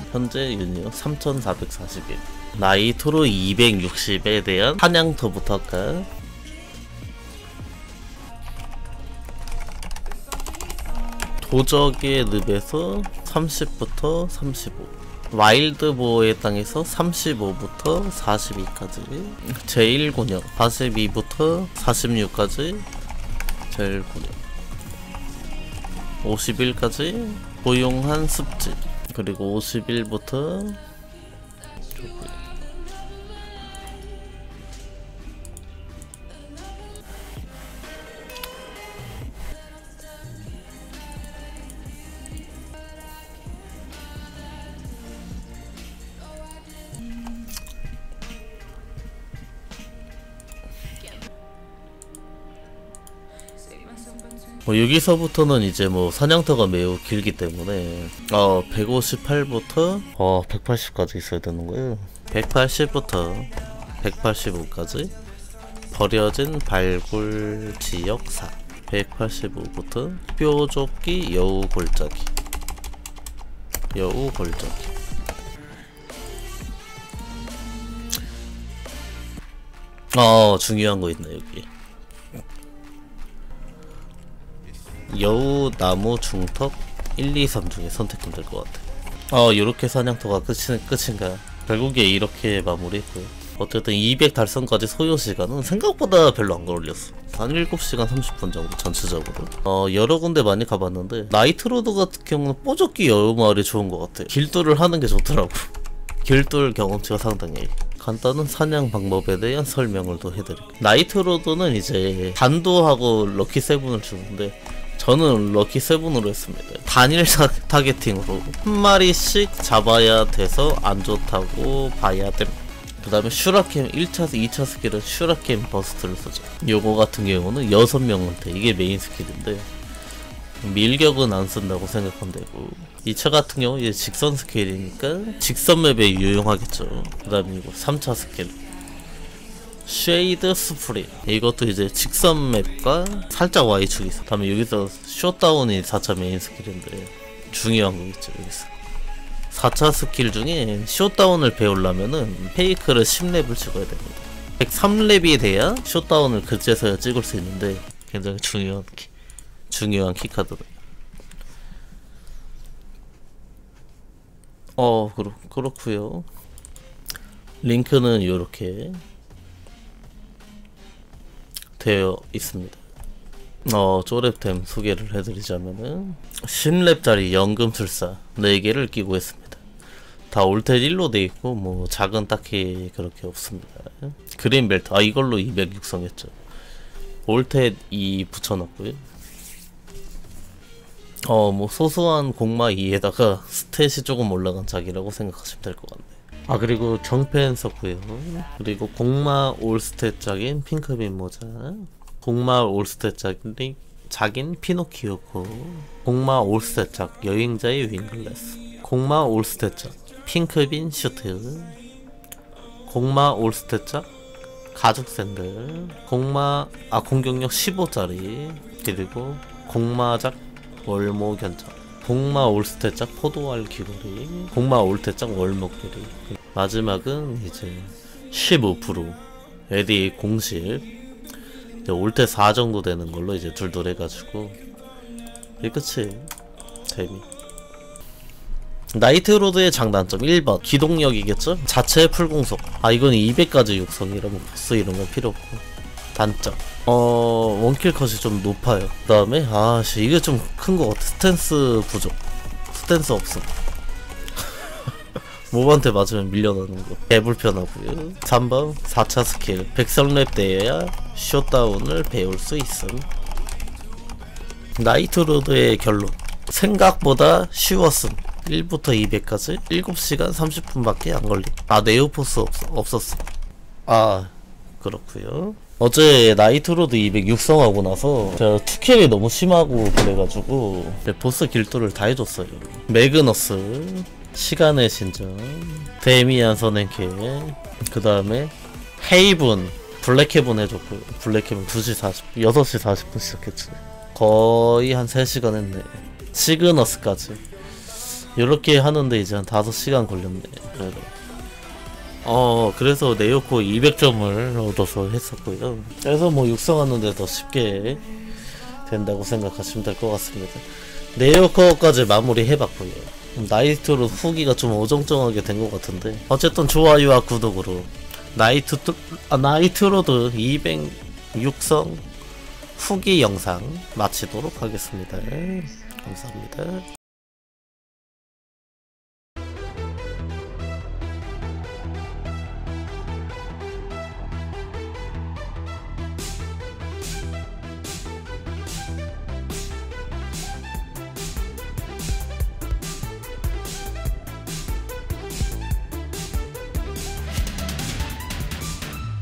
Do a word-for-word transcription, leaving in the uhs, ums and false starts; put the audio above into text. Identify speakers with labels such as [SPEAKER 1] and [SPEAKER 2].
[SPEAKER 1] 현재 유니온 삼천사백사십일. 나이트로 이백육십에 대한 사냥터부터 할까? 도적의 늪에서 삼십부터 삼십오, 와일드보어의 땅에서 삼십오부터 사십이까지, 제일 곤역 사십이부터 사십육까지, 제일 곤역 오십일까지, 고용한 습지, 그리고 오십일부터 뭐 여기서부터는 이제 뭐 사냥터가 매우 길기 때문에 어 백오십팔부터 어 백팔십까지 있어야 되는 거예요. 백팔십부터 백팔십오까지 버려진 발굴 지역 사, 백팔십오부터 뾰족기 여우 골짜기, 여우 골짜기. 어 중요한 거 있네 여기. 여우 나무 중턱 일, 이, 삼 중에 선택하면 될 것 같아. 어 요렇게 사냥터가 끝이, 끝인가. 결국에 이렇게 마무리했고요. 어쨌든 이백 달성까지 소요시간은 생각보다 별로 안 걸렸어. 한 일곱 시간 삼십 분 정도 전체적으로. 어 여러 군데 많이 가봤는데 나이트로드 같은 경우는 뽀족기 여우 마을이 좋은 것 같아. 길도를 하는 게 좋더라고. 길돌 경험치가 상당히. 간단한 사냥 방법에 대한 설명을 또 해드릴게요. 나이트로드는 이제 단도하고 럭키 세븐을 주는데 저는 럭키 세븐으로 했습니다. 단일 타겟팅으로 한 마리씩 잡아야 돼서 안 좋다고 봐야 됨. 그 다음에 슈라캠 일 차, 이 차 스킬은 슈라캠 버스트를 쓰죠. 요거 같은 경우는 여섯 명한테 이게 메인 스킬인데 밀격은 안 쓴다고 생각하면 되고, 이 차 같은 경우 이제 직선 스킬이니까 직선 맵에 유용하겠죠. 그 다음에 이거 삼 차 스킬 쉐이드 스프링, 이것도 이제 직선 맵과 살짝 Y축이 있어. 다음에 여기서 숏다운이 사 차 메인 스킬인데 중요한 거 있죠. 여기서 사 차 스킬 중에 숏다운을 배우려면은 페이크를 십 렙을 찍어야 됩니다. 백삼 렙이 돼야 숏다운을 그제서야 찍을 수 있는데 굉장히 중요한 키, 중요한 키카드다. 어 그렇, 그렇구요. 링크는 요렇게 되어 있습니다. 어 쪼랩템 소개를 해드리자면은 십 렙짜리 연금술사 네 개를 끼고 있습니다. 다 올텔 일로 돼있고 뭐 작은 딱히 그렇게 없습니다. 그린벨트 아 이걸로 이백 육성했죠. 올텔 이 붙여놨고요. 어 뭐 소소한 공마 이에다가 스탯이 조금 올라간 작이라고 생각하시면 될 것 같네. 아 그리고 정펜 썼고요. 그리고 공마 올스탯 작인 핑크빈 모자, 공마 올스탯 작인, 작인 피노키오코, 공마 올스탯 작 여행자의 윙글래스, 공마 올스탯 작 핑크빈 슈트, 공마 올스탯 작 가죽 샌들, 공마 아 공격력 십오짜리, 그리고 공마작 월모 견적, 공마 올스탯짝 포도알 귀걸이, 공마 올스탯짝 월목걸이. 마지막은 이제 십오 퍼센트 에디 공식 올테 사 정도 되는 걸로 이제 둘둘 해가지고 이게 끝이. 재미. 나이트로드의 장단점 일 번 기동력이겠죠? 자체 풀공속. 아 이건 이백까지 육성이라면 보스 이런 건 필요 없고. 단점 어 원킬 컷이 좀 높아요. 그 다음에 아씨 이게 좀 큰 것 같아. 스탠스 부족. 스탠스 없음. 몹한테 맞으면 밀려나는 거 개불편하고요. 삼 번 사 차 스킬 백성랩 돼야 숏다운을 배울 수 있음. 나이트로드의 결론 생각보다 쉬웠음. 일부터 이백까지 일곱 시간 삼십 분밖에 안 걸림. 아 네오포스 없, 없었어. 아 그렇구요. 어제 나이트로드 이백 육성하고 나서 제가 투킬이 너무 심하고 그래가지고 보스 길도를 다 해줬어요. 매그너스, 시간의 신전, 데미안 선행캐, 그 다음에 헤이븐, 블랙헤븐 해줬고, 블랙헤븐 두 시 사십 분, 여섯 시 사십 분 시작했지. 거의 한 세 시간 했네. 시그너스까지. 요렇게 하는데 이제 한 다섯 시간 걸렸네. 그래도. 어, 그래서 네오코 이백 점을 얻어서 했었고요. 그래서 뭐 육성하는데 더 쉽게 된다고 생각하시면 될 것 같습니다. 네오코까지 마무리 해봤고요. 나이트로 후기가 좀 어정쩡하게 된 것 같은데 어쨌든 좋아요와 구독으로 나이트, 아, 나이트로드 이백 육성 후기 영상 마치도록 하겠습니다. 감사합니다.